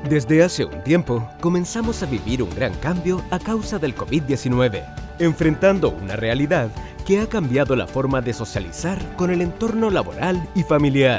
Desde hace un tiempo, comenzamos a vivir un gran cambio a causa del COVID-19, enfrentando una realidad que ha cambiado la forma de socializar con el entorno laboral y familiar.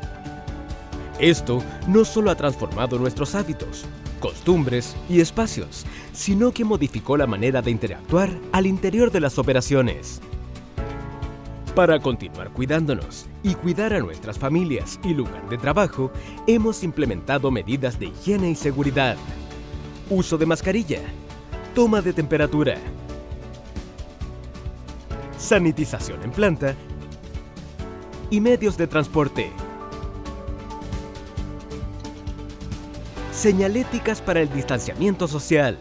Esto no solo ha transformado nuestros hábitos, costumbres y espacios, sino que modificó la manera de interactuar al interior de las operaciones. Para continuar cuidándonos y cuidar a nuestras familias y lugar de trabajo, hemos implementado medidas de higiene y seguridad. Uso de mascarilla, toma de temperatura, sanitización en planta y medios de transporte. Señaléticas para el distanciamiento social.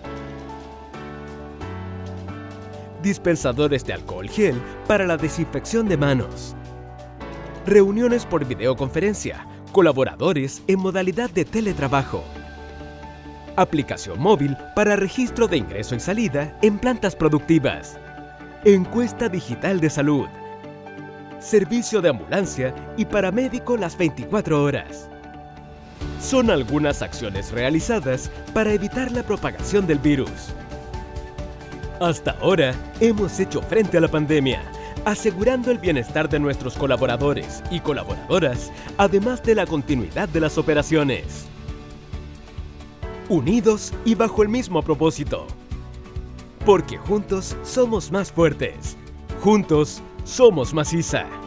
Dispensadores de alcohol gel para la desinfección de manos. Reuniones por videoconferencia, colaboradores en modalidad de teletrabajo. Aplicación móvil para registro de ingreso y salida en plantas productivas. Encuesta digital de salud. Servicio de ambulancia y paramédico las 24 horas. Son algunas acciones realizadas para evitar la propagación del virus. Hasta ahora, hemos hecho frente a la pandemia, asegurando el bienestar de nuestros colaboradores y colaboradoras, además de la continuidad de las operaciones. Unidos y bajo el mismo propósito. Porque juntos somos más fuertes. Juntos somos Maciza.